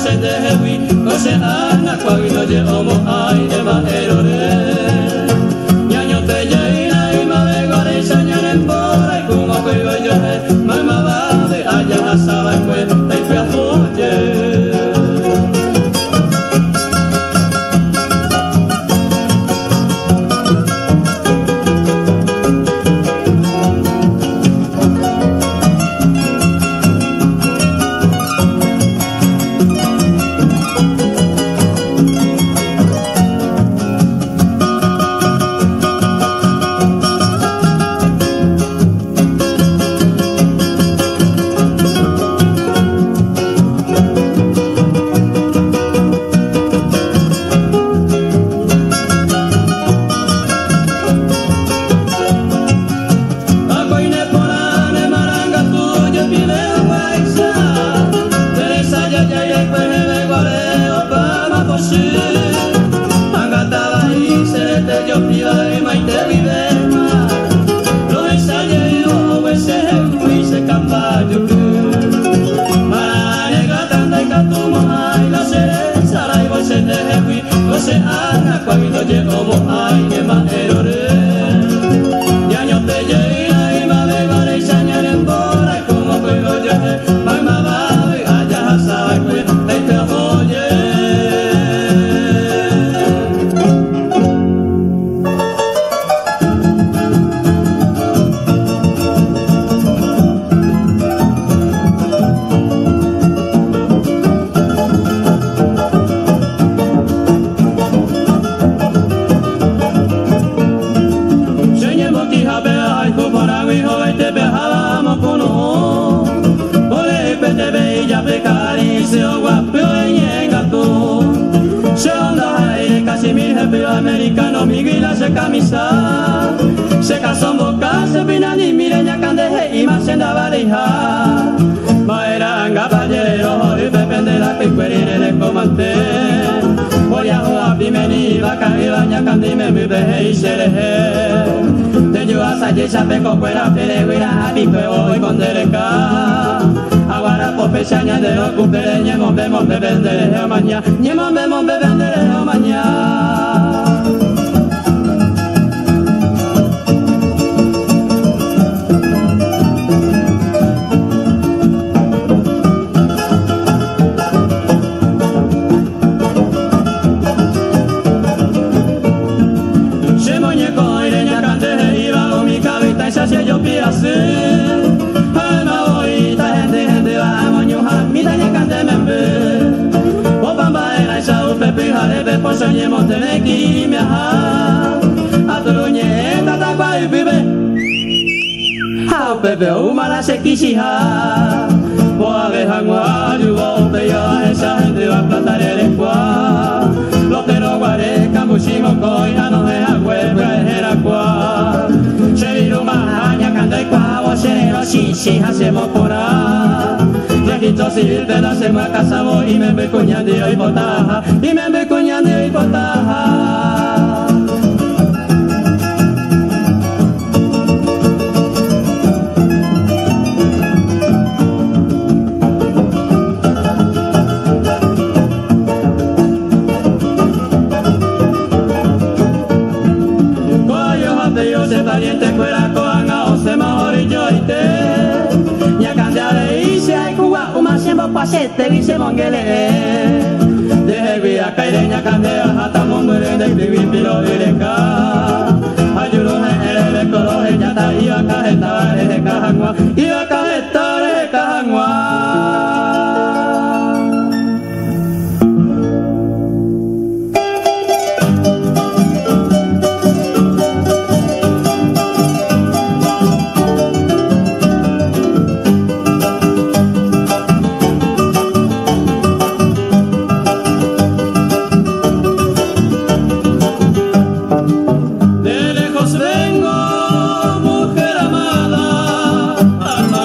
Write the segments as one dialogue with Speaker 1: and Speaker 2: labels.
Speaker 1: Americano, miguila se camisa, se casó boca, se pina ni mireña candeje y más se andaba deja. Maeran caballero, y depende la picuerine de comante. Voy a jugar bimeni, vaca y baña candime, mi veje y sereje. De yo a salle, chapeco, fuera, pere, guira, a pico, voy con dereca. Aguara, pope, chaña, de ocupere, ñemon, vemos, bebendere, o maña, ñemon, vemos, bebendere, o maña. Soñemos de aquí me ha atruñe tata guay vive ha pepe umala se quisiha boa vejangua yugo peya esa gente va a plantar el cuá lo que no guare camuchimo coina no es agüe era cuá se viru maña canta y cuá o sereno si hacemos por ahí Registro civil te la semana casamos y me cuñando y botaja y me cuñando y botaja. Coyo jate yo se valiente fuera coanga o se mejor y yo y te siempre pasete dice mongele de via caireña candea hasta mondere de viviro direca ayudo de color ya ta iba cajeta de cajangua iba cajeta de cajangua.
Speaker 2: Vengo, mujer amada, alma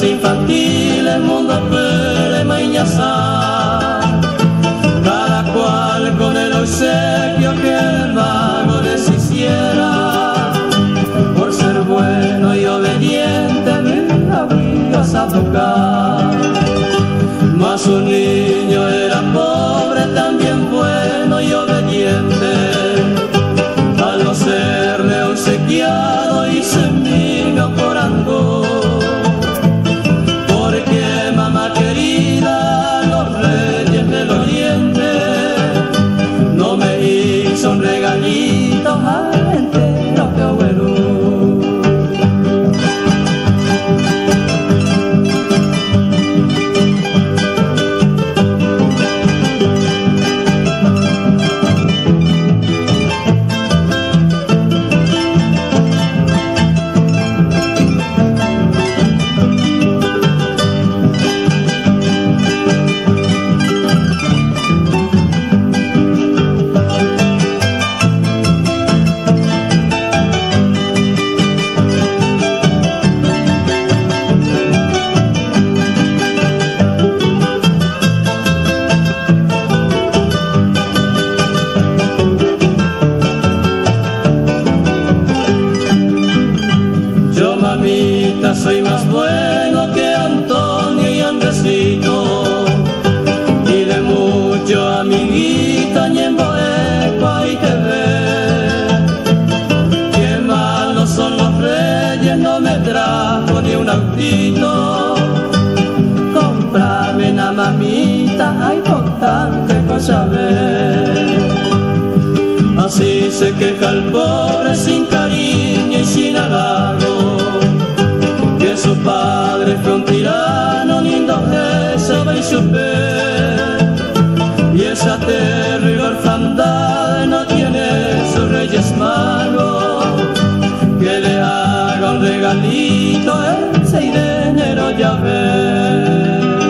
Speaker 1: Juegos infantiles, mundo pere mañasa, cada cual con el obsequio que el mago les hiciera. Por ser bueno y obediente me abrías a tocar. Mas un niño era pobre, también bueno y obediente. Al no serle obsequiado hice miga por algo. Porque mamá querida, los reyes del oriente no me hizo un regalito al entero que abuelo. Soy más bueno que Antonio y Andresito, y de mucho amiguito ñembo epa y te ve. Qué malos son los reyes, no me trajo ni un autito. Comprame una mamita, hay por tanta cosa ver. Así se queja el pobre sin cariño y sin halago, que su padre fue un tirano, lindo que sabe y supe. Y esa terrible orfandad no tiene sus reyes magos, que le haga un regalito el 6 de enero ya ve.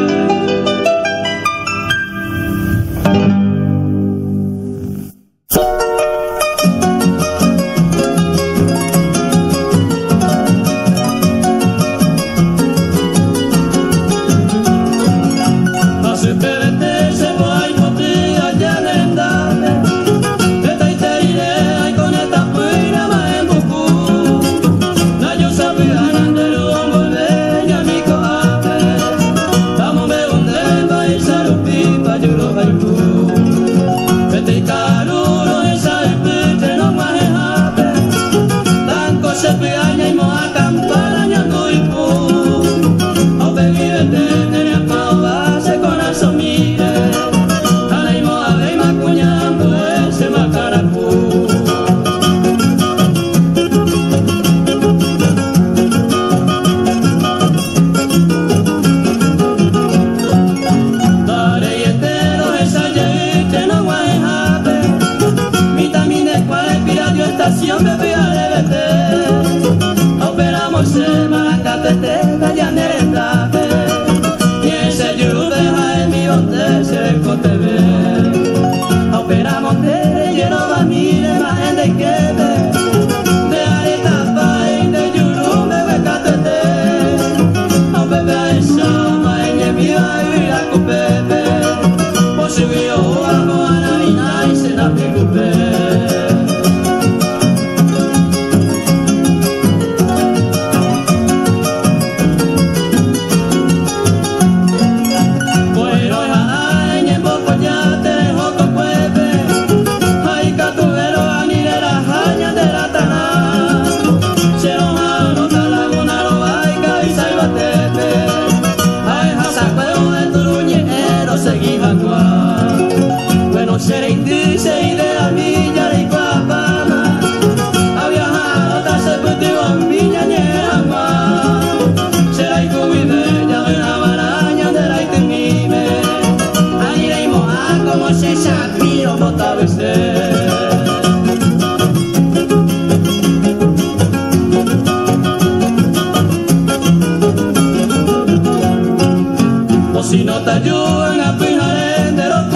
Speaker 1: Si no te ayudan a fijar de los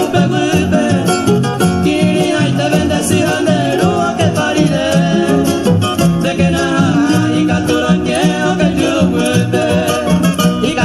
Speaker 1: cupe, Kiri ahí te bendecirán de luz que paride, de que nada y captura que yo cupe, y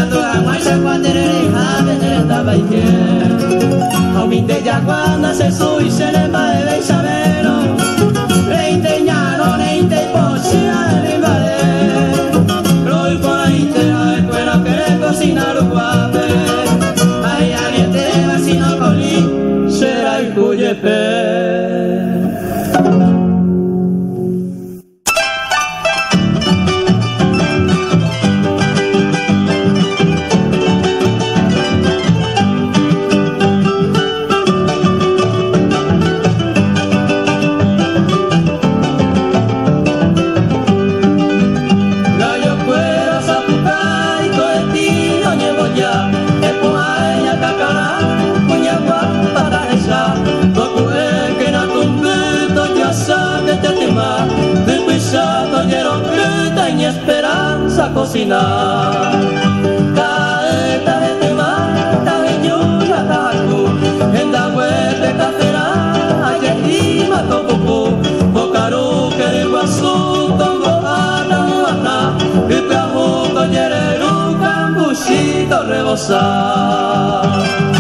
Speaker 1: esperanza cocinar. Caeta de temata de yuya taku, en la huepe cafera, ayelima topopo, bocaru que de guasú, tongo ana ana, y peajuco yereru, cambuchito rebosar.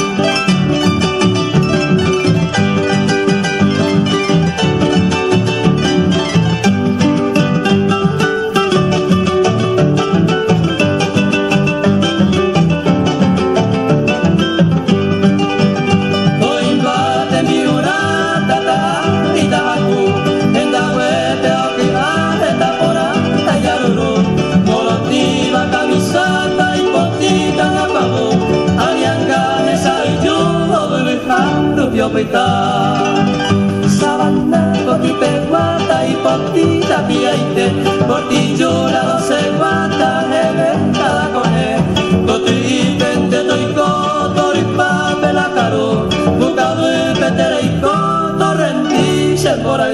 Speaker 2: Sabana, cotipe, guata y potita, piaite, portillura, doce guata, jebe, cada coné, cotipe, te doy coto, ripape, la caro, bucado y petere y coto, rendiche por ahí.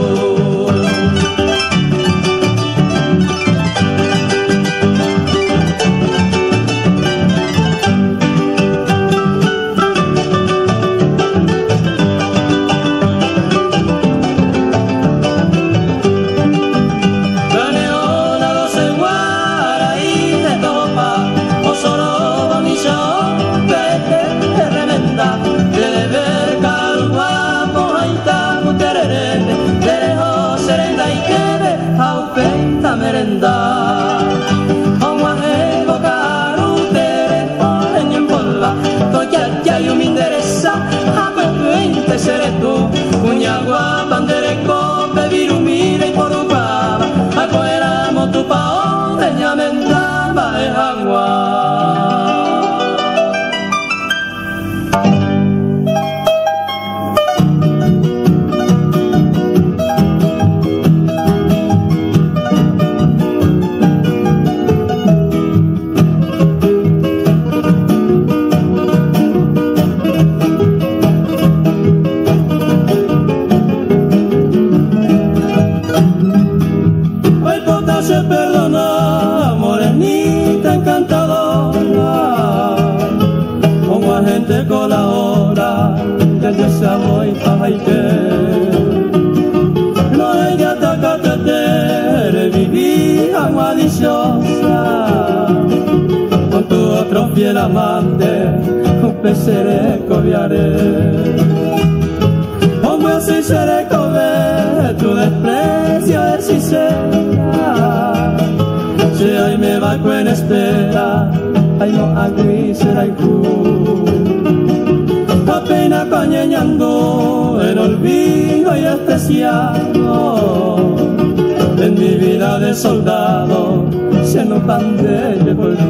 Speaker 2: Merenda, aguaje bocaru tere polen en polva, toya ya yo me interesa, a pepe seré tú, cuñagua bandereco, bevirumira y porubaba, afuera motupao, teña mendaba es agua.
Speaker 1: Se perdona, morenita encantadora, como a gente colabora, ya ya se voy a jaite. No ella te acatetere, vivir agua dichosa, con tu otro fiel amante, un peceré cobiaré. Hombre así seré comer, tu desprecio es sincera. Si ahí me va en espera, ay no agui será y tú. Apenas cañeñando en olvido y despreciado, en mi vida de soldado se no pandelle por tú.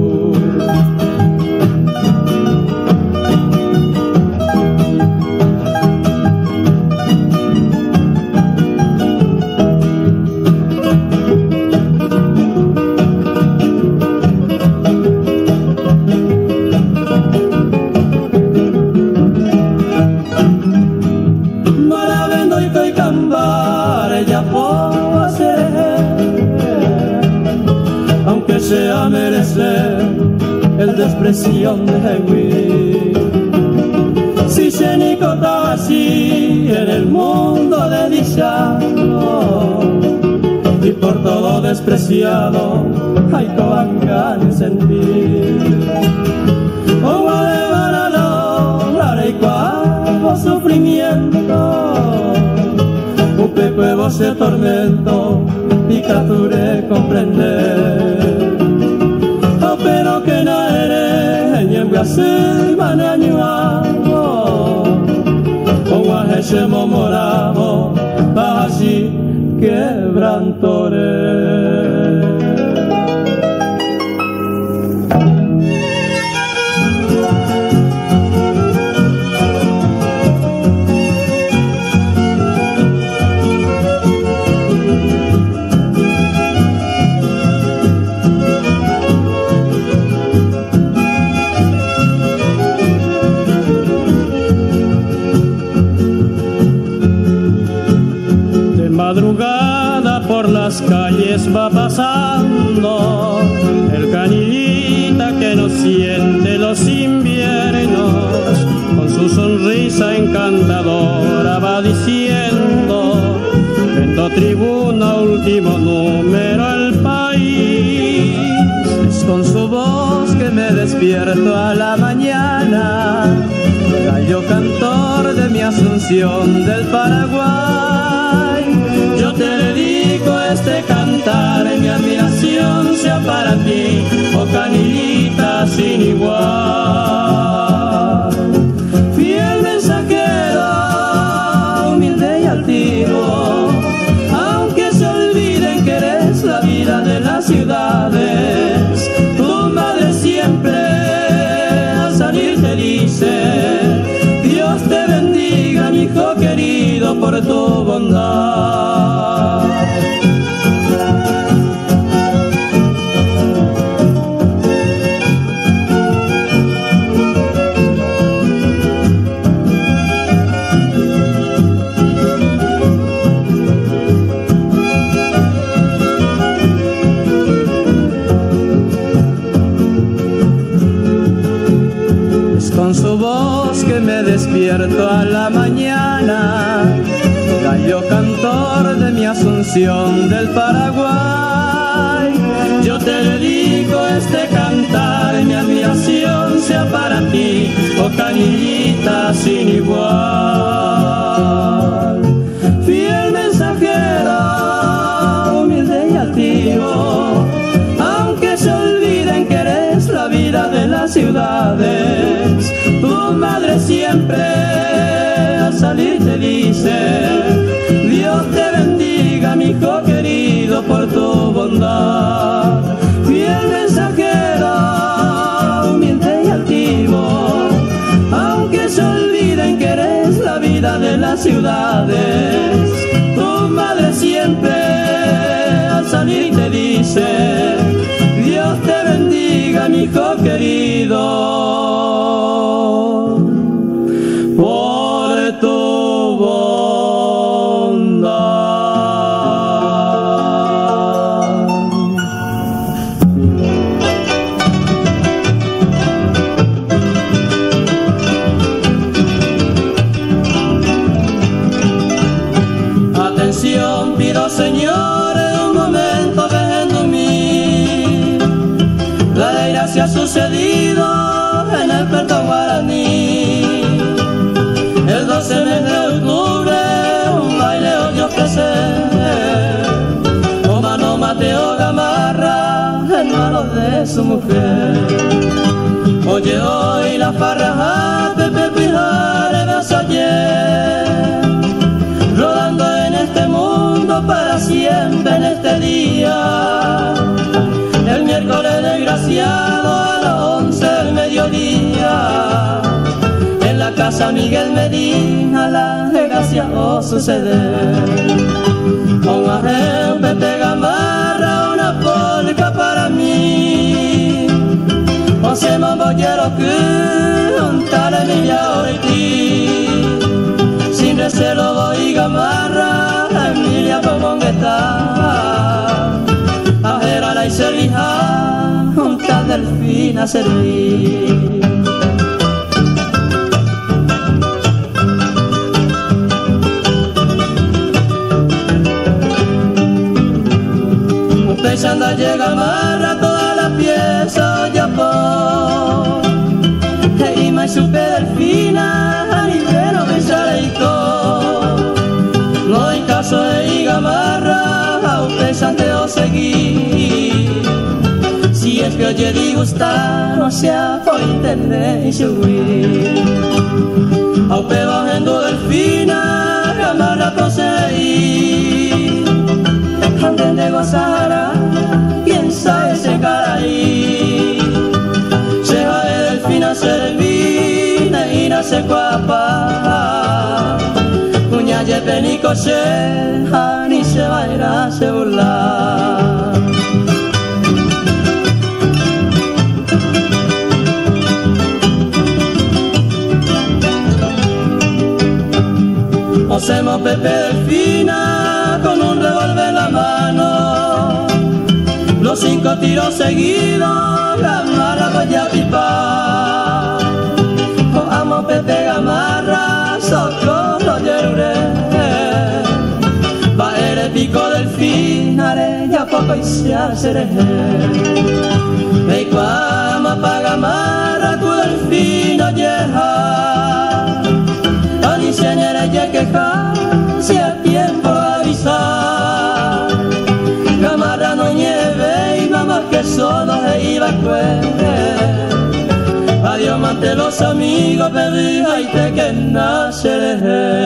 Speaker 1: Aunque sea merecer el desprecio de Hewi, si se nicota así en el mundo dedicado, y por todo despreciado hay coangan sentir. O a llevar a lograr y cual sufrimiento, un pecuevo se tormento y capture comprender. Oh, pero que no eres en Brasil manañuado, o guajeche momorado, así quebrantore. Madrugada por las calles va pasando el canillita que no siente los inviernos, con su sonrisa encantadora va diciendo: vendo tribuna, último número, El País. Es con su voz que me despierto a la mañana, gallo cantor de mi Asunción del Paraguay. Yo te dedico este cantar, mi admiración sea para ti, oh canillita sin igual. Fiel mensajero, humilde y altivo, aunque se olviden que eres la vida de las ciudades, tu madre siempre al salir te dice: Dios te bendiga, mi hijo querido, por tu bondad. Con su voz que me despierto a la mañana, gallo cantor de mi Asunción del Paraguay. Yo te dedico este cantar, mi admiración sea para ti, oh canillita sin igual. Fiel mensajero, humilde y altivo, aunque se olviden que eres la vida de las ciudades, tu madre siempre al salir te dice: Dios te bendiga, mi hijo querido, por tu bondad. Fiel mensajero, humilde y altivo, aunque se olviden que eres la vida de las ciudades, tu madre siempre al salir te dice: Dios te bendiga, mi hijo querido, por tu bondad. Atención, pido señores, un momento, dejen dormir. La desgracia ha sucedido en el Puerto Guaraní. El 12 de octubre un baile hoy ofrecer, o mano Mateo Gamarra, hermano de su mujer. Oye hoy la farra Pepe Pijares de ayer, rodando en este mundo para siempre en este día. El miércoles desgraciado a las 11 del mediodía, en la casa Miguel Medina la desgracia o suceder. Un ajén Pepe Gamarra, una polca para mí, once mambolleros que juntar Emilia Ortiz. Sin recelo voy Gamarra, Emilia Pomongueta, a Gerala y Servija, junta Delfina a servir. Pensando llega Gamarra toda la pieza ya por y me supe Delfina a nivel me sale no hay caso de Gamarra a un pesante o seguir. Si es que oye disgustar no sea por internet y subir a un pe bajando Delfina Gamarra poseí antes de gozar, quién sabe ese caraí. Se va de Delfina Servina y nace cuapa. Cuña yepe ni coseja, ni se va a ir a se burlar. Hacemos Pepe Delfina con un revólver en la mano, Los 5 tiros seguidos, Gamarra voy a pipar. Oh, amo Pepe Gamarra, socorro yerure. Va el pico del finale, ya poco y se hace. Hey, cuama pa Gamarra, tu delfino yeja. Ani se nere ye queja, si el tiempo avisa. Gamarra no nieve y mamá que solo se iba a cuer. Adiós mante los amigos, bebé, ay te que nace.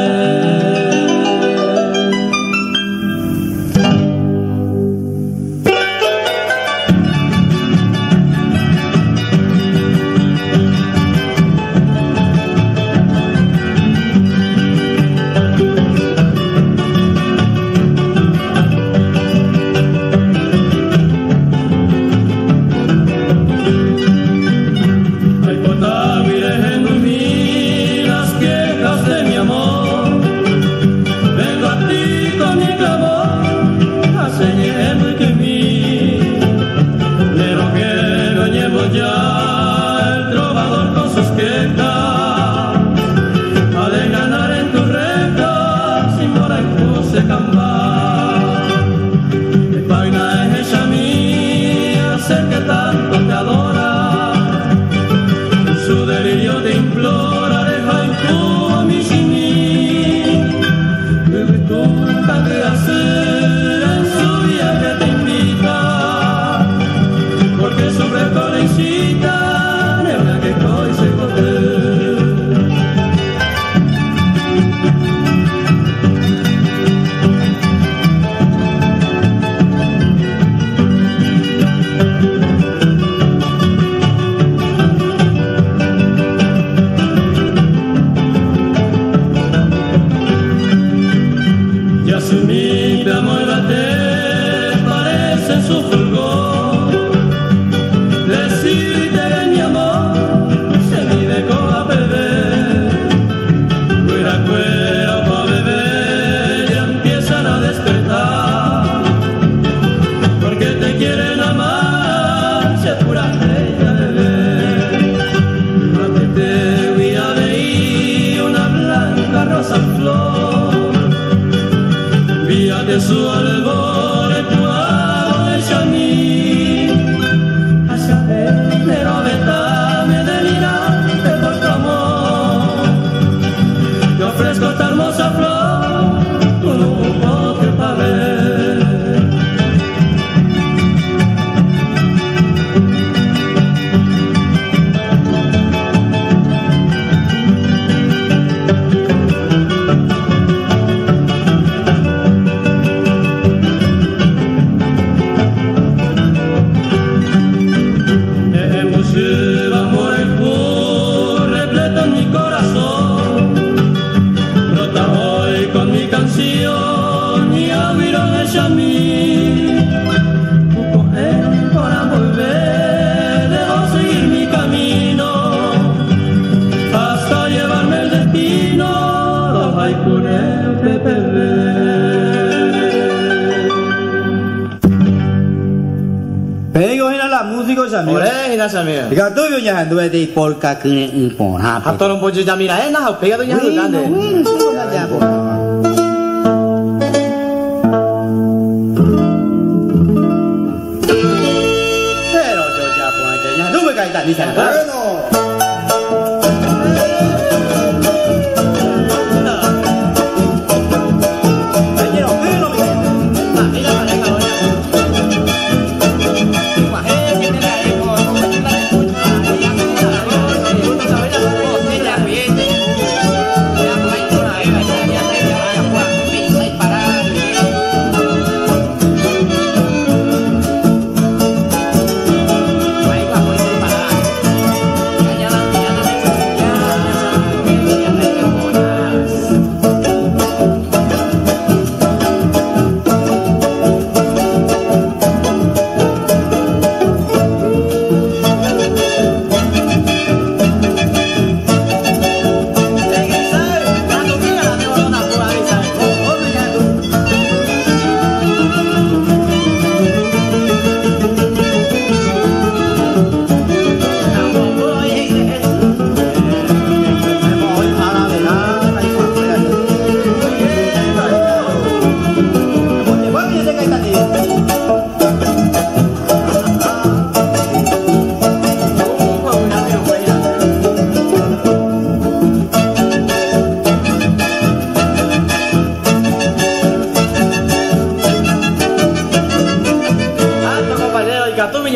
Speaker 3: Jika tu yo nyahan dua di polka kene impon ha.
Speaker 2: Hatolong bojo jamira na pega tu nyahan kan de.
Speaker 3: Pero yo ya pon aja nyahan tu bekai tak di sana.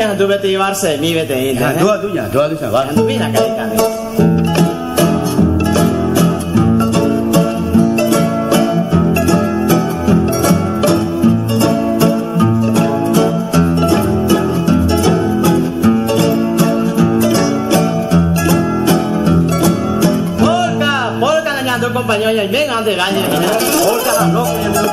Speaker 2: ya tu bete llevarse mi bete.
Speaker 3: Dua tu va.
Speaker 2: Tu vina kali. Compañero, y venga de baño.
Speaker 3: Ahorita no,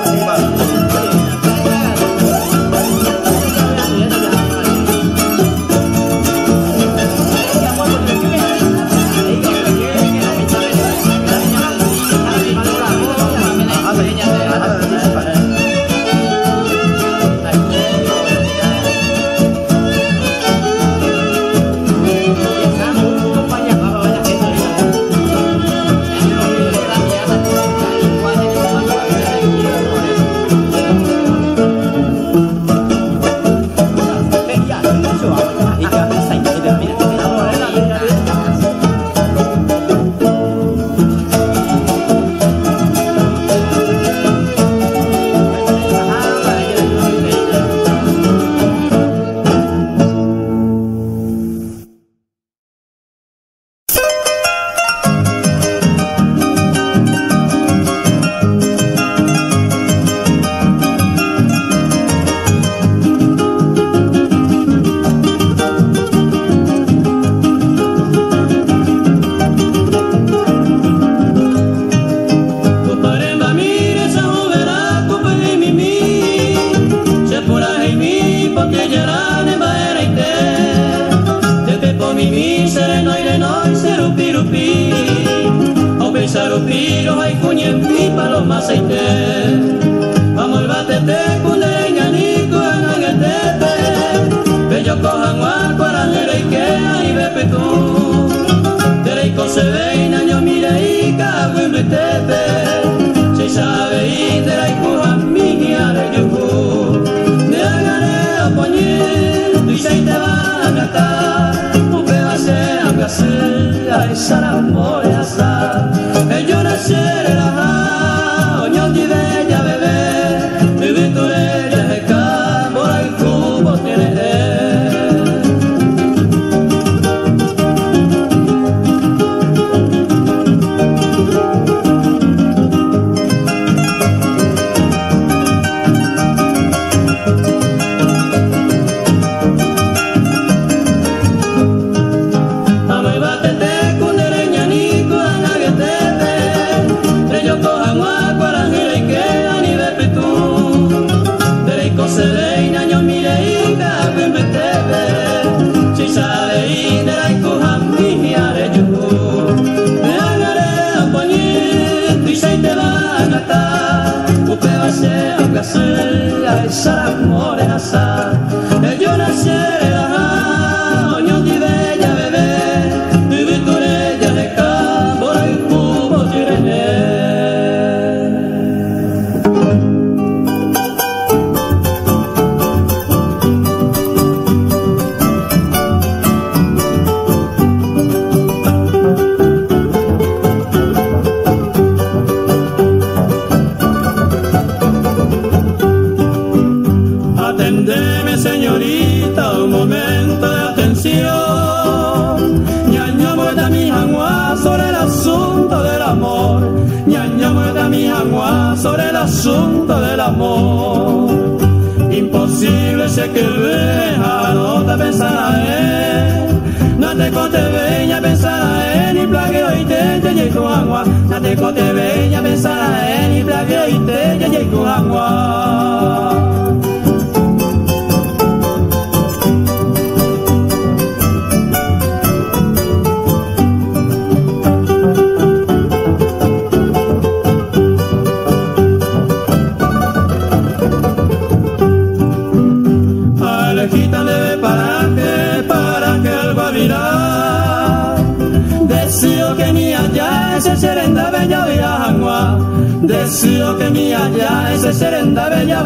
Speaker 1: Deseo que mi allá ese serenda bella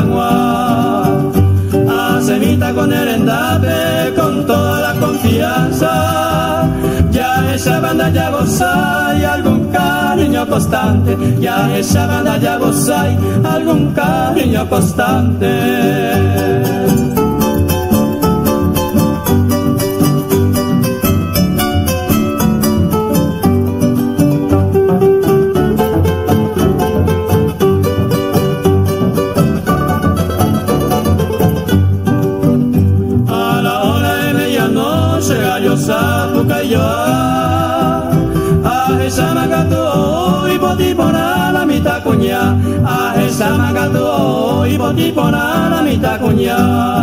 Speaker 1: viajangua Asemita con el endape con toda la confianza. Ya esa banda ya goza y algún cariño constante. Ya esa banda ya goza y algún cariño constante. sapuca yo a esa magato y botipona la mitad cuña a esa magato y botipona la mitad cuña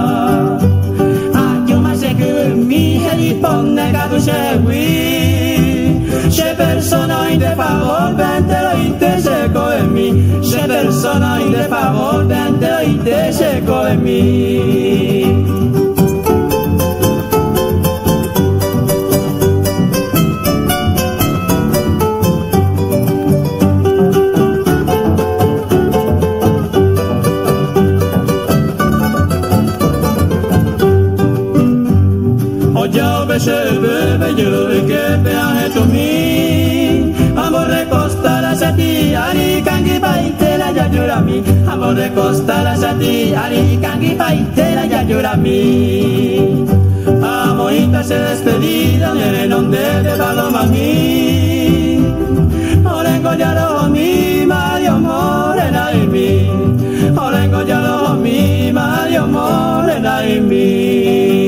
Speaker 1: a yo más que mi helipon negado se se persona in de favor ventelo in te seco en mí se persona in de favor ventelo in te seco en mí. Se bebe yo que peaje tu mi amor de costa la sati ari kangi paite la yayurami amor de costa la sati ari kangi paite la yayurami amorita se despedida en el nombre de paloma mi orengo ya lo mi Mario morena y mi orengo ya lo mi Mario morena y mi.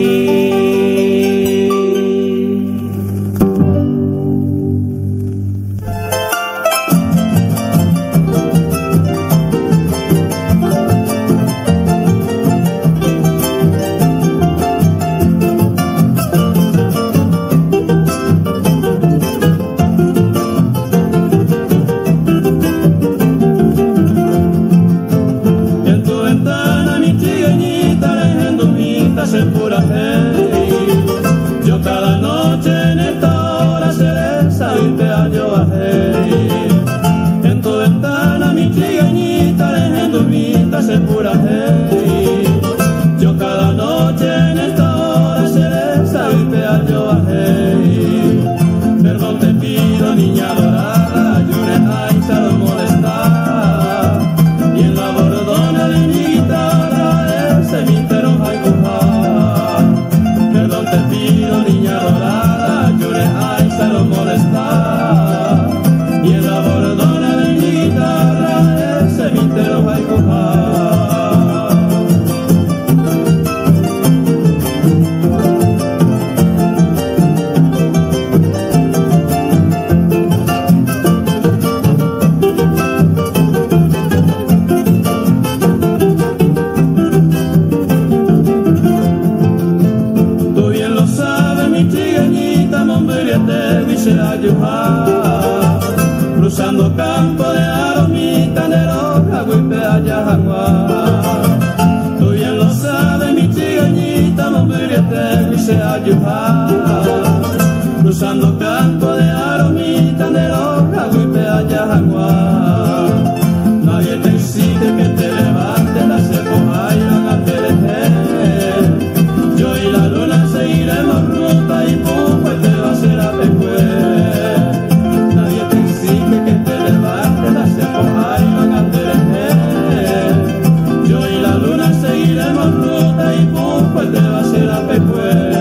Speaker 1: Yo cada noche en esta hora cereza y te hallo ajé. En tu ventana mi trigueñita en dormita se pura hey. Yo cada noche en esta hora cereza y te hallo ajé. Perdón te pido niña dorada, lloré ay se lo molestar. Y en la bordona de mi guitarra ese mi entero hay te pido niña dorada, lloré ay se lo molestar y en la bordona de mi guitarra ese mintero va a cojar. Cruzando campo de aromita de roja, huipe allá jaguar. Tú bien lo sabes, mi chigañita, mombiriete, y se ayujar. Cruzando campo de aromita de roja, huipe allá jaguar. Nadie te exige que te levantes, la cepoja y van a perecer. Yo y la luna seguiremos ruta y pum, pues te va a hacer a pecuer. Yo y la luna seguiremos ruta y pum, pues te va a hacer a pecuer.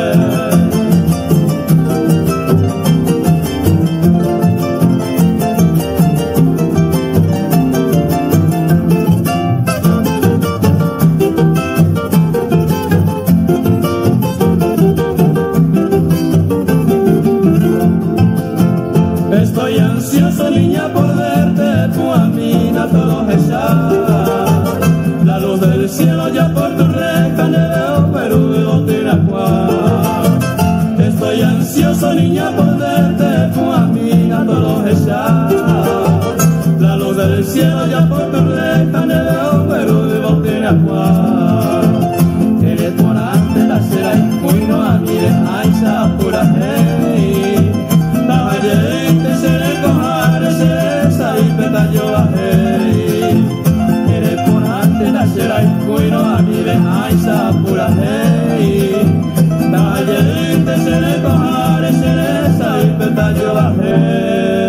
Speaker 1: Estoy ansioso niña por verte, tu amina todo esa. La luz del cielo ya por tu reja ne veo Perú Tiracuá. Estoy ansioso niña por verte, tu amina todo esa. La luz del cielo ya por tu reja ne veo Perú Tiracuá. Eres morante la cera y cuino a mi de aiza pura hey. Caballete se le cojar cereza y petallo a hey. Eres ponante la cera y cuino a mi de aiza pura hey. Caballete se le cojar cereza y petallo a hey.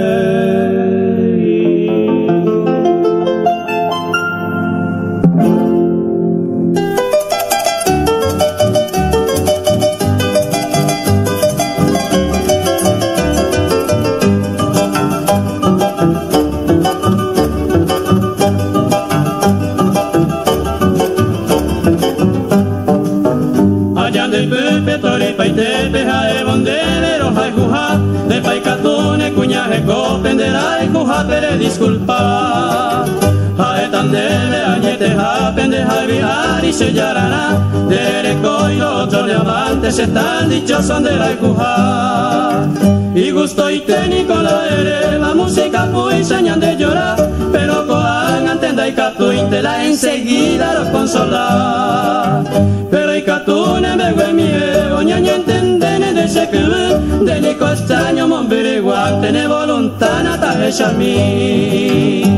Speaker 1: Allá de Pepe, Toripa y Tepe, Jaebon hapere disculpa. Haetan debe añete hapende habiari se yarana. Dereco y otro diamantes están dichosos de la ikuha. Y gusto y técnico la ere, la música fue señal de llorar. Pero coan antenda y catu intela enseguida lo consola. Pero y catu ne me gue mi oña ni entendene de se que de ni costaño mon veriguan tene voluntad nata de chami.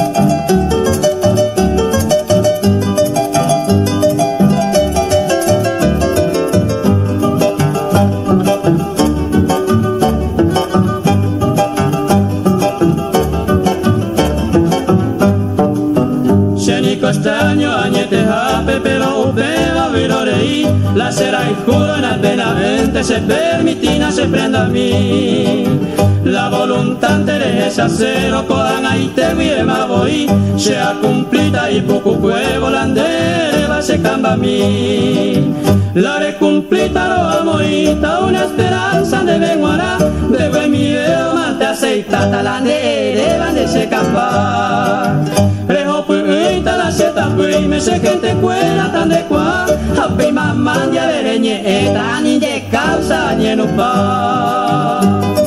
Speaker 1: Costaño añete jape pero upeba virorei la será y juro en apenamente se permitina se prenda a mí la voluntad teresa cero coan ahí te guiema voy sea cumplida y poco cuevo landere va se camba a mí la re cumplita lo amoita una esperanza de venguara de mi mate aceitata la nere van de se camba la seta fue me se gente cuela tan de qua happy mamá ya vereñe eta ni de causa ni no pa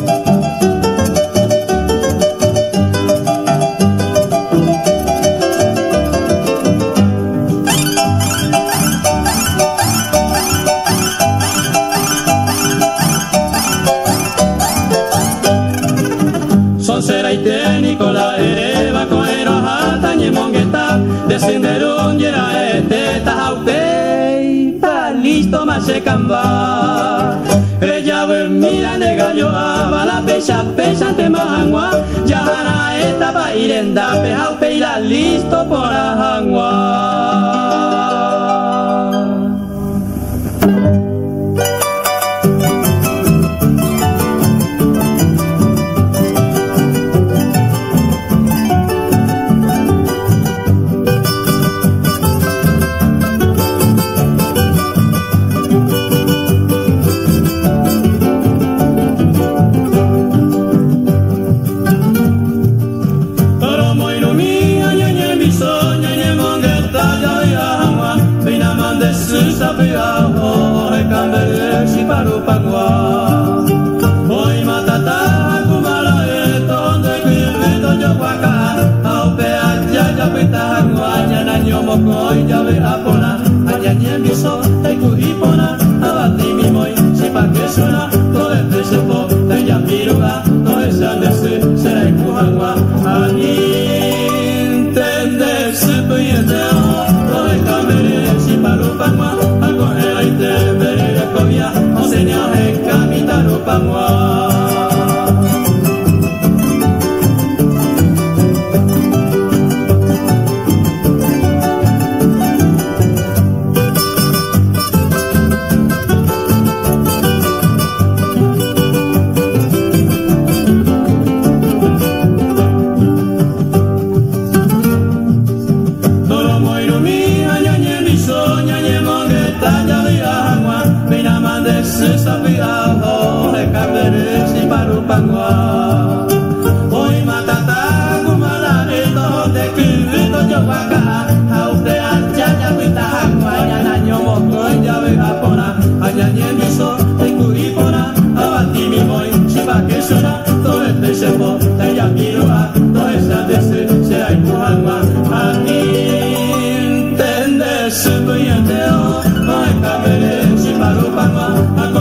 Speaker 1: son será y técnico la ereva con erojata ni mongueta descenderón llena este tajaupe pa listo más se camba llave mira de gallo aba la pecha ante mahangua ya hará esta pa irenda pejaupe y la listo por ahangua. Hoy matata kumala eto de kivito yo waka aupe aja ya pita hangwanya na nyomo koi ya ve apona aja nyemiso teku hipona abati mi moi si pa que suena todo este sepo te ya miruga no es andese será kuhangwa ani entende se puyete no es camere si pa rupangwa algo era y te veré cobia o señor en camitano pangwa. Hoy matata kumala eto de kivito yo waka aupe aja ya pita hangwanya na nyomo koi ya ve apona aja nyemiso teku hipona abati mi moi si pa que suena todo este sepo te ya miruga no es andese será ikuhangwa ani entende se puyente o no es camere si pa rupangwa